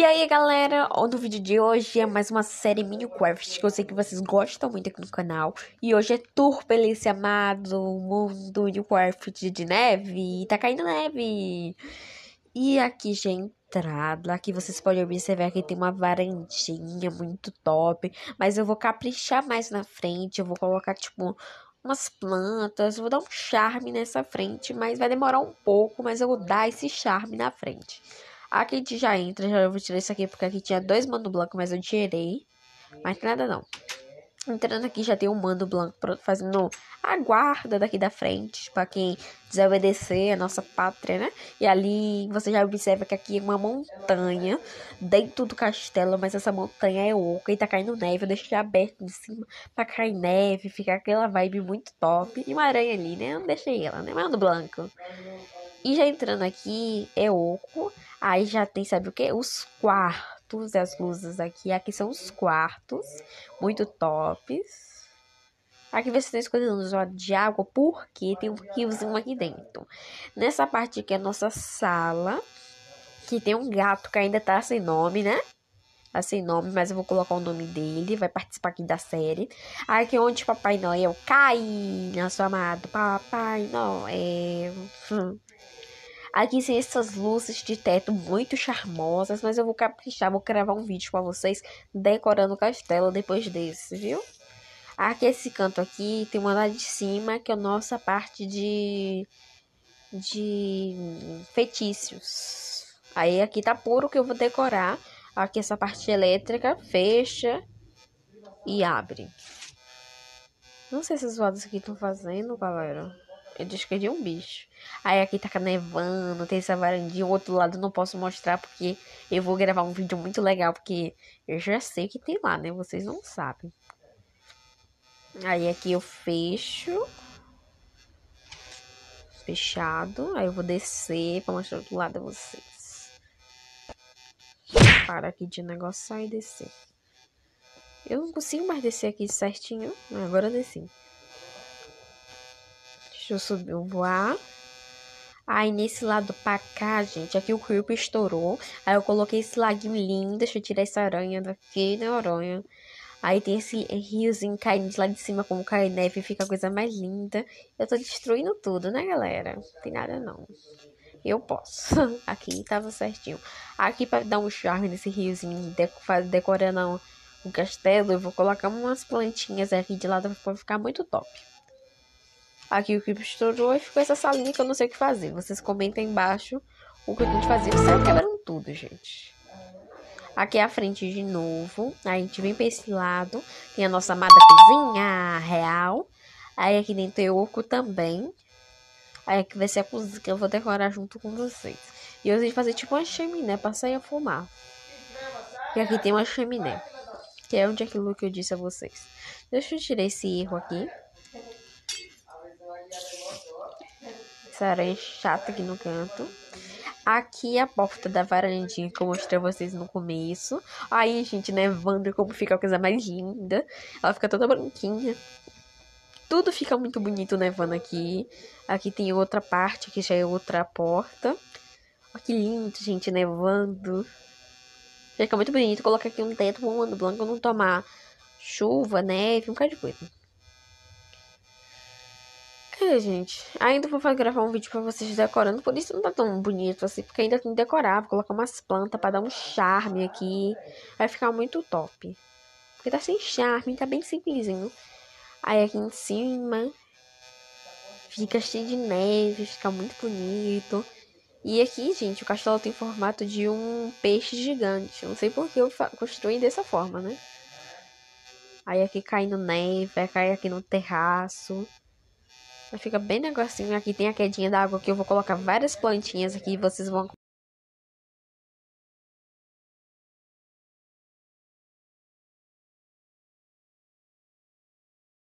E aí, galera, no vídeo de hoje é mais uma série Minecraft que eu sei que vocês gostam muito aqui no canal. E hoje é Tour pelo esse amado mundo Minecraft de neve. Tá caindo neve. E aqui já é a entrada. Aqui vocês podem observar que tem uma varandinha muito top. Mas eu vou caprichar mais na frente. Eu vou colocar, tipo, umas plantas. Vou dar um charme nessa frente. Mas vai demorar um pouco, mas eu vou dar esse charme na frente. Aqui a gente já entra, já vou tirar isso aqui porque aqui tinha 2 mano blanco, mas eu tirei. Mas tem nada não. Entrando aqui já tem um mano blanco fazendo a guarda daqui da frente, pra quem desobedecer a nossa pátria, né? E ali você já observa que aqui é uma montanha dentro do castelo, mas essa montanha é oca e tá caindo neve. Eu deixei aberto em cima pra cair neve, ficar aquela vibe muito top. E uma aranha ali, né? Eu não deixei ela, né? Mano blanco. E já entrando aqui, é oco. Aí já tem, sabe o que? Os quartos, as luzes aqui. Aqui são os quartos, muito tops. Aqui você está escolhendo o usuário de água, porque tem um riozinho aqui dentro. Nessa parte aqui é a nossa sala, que tem um gato que ainda tá sem nome, né? Tá sem nome, mas eu vou colocar o nome dele, vai participar aqui da série. Aqui é onde Papai Noel cai, nosso amado Papai Noel. Aqui tem essas luzes de teto muito charmosas, mas eu vou caprichar, vou gravar um vídeo pra vocês decorando o castelo depois desse, viu? Aqui esse canto aqui tem uma lá de cima que é a nossa parte de feitiços. Aí aqui tá puro que eu vou decorar. Aqui essa parte elétrica fecha e abre. Não sei se os lados aqui estão fazendo, galera. Eu disse que é de um bicho. Aí aqui tá nevando, tem essa varandinha. O outro lado eu não posso mostrar porque eu vou gravar um vídeo muito legal. Porque eu já sei que tem lá, né? Vocês não sabem. Aí aqui eu fecho. Fechado. Aí eu vou descer pra mostrar do outro lado a vocês. Para aqui de negócio e descer. Eu não consigo mais descer aqui certinho. Agora eu desci. Deixa eu subir, eu voar. Aí nesse lado pra cá, gente, aqui o creeper estourou. Aí eu coloquei esse laguinho lindo. Deixa eu tirar essa aranha daqui, né, aranha? Aí tem esse riozinho caindo de lá de cima, como cai neve, fica a coisa mais linda. Eu tô destruindo tudo, né, galera? Não tem nada não. Eu posso. Aqui tava certinho. Aqui pra dar um charme nesse riozinho, decorando o castelo, eu vou colocar umas plantinhas aqui de lado pra ficar muito top. Aqui o creeper estourou e ficou essa salinha que eu não sei o que fazer. Vocês comentem embaixo o que a gente fazer. Sai quebrando tudo, gente. Aqui é a frente de novo. Aí a gente vem pra esse lado. Tem a nossa amada cozinha real. Aí aqui dentro tem oco também. Aí aqui vai ser a cozinha que eu vou decorar junto com vocês. E eu vou fazer tipo uma chaminé pra sair a fumar. E aqui tem uma chaminé. Que é onde aquilo que eu disse a vocês. Deixa eu tirar esse erro aqui. Essa aranha chata aqui no canto. Aqui é a porta da varandinha que eu mostrei a vocês no começo. Aí, gente, nevando, como fica a coisa mais linda. Ela fica toda branquinha. Tudo fica muito bonito nevando aqui. Aqui tem outra parte, que já é outra porta. Olha que lindo, gente, nevando. Fica muito bonito. Colocar aqui um teto um ano branco, não tomar chuva, neve, um bocado de coisa. Gente, ainda vou gravar um vídeo pra vocês decorando, por isso não tá tão bonito assim, porque ainda tem que decorar, vou colocar umas plantas pra dar um charme aqui, vai ficar muito top. Porque tá sem charme, tá bem simplesinho. Aí aqui em cima, fica cheio de neve, fica muito bonito. E aqui, gente, o castelo tem formato de um peixe gigante, não sei por que eu construí dessa forma, né? Aí aqui caindo neve, vai cair aqui no terraço. Mas fica bem negocinho. Aqui tem a quedinha da água que eu vou colocar várias plantinhas aqui. Vocês vão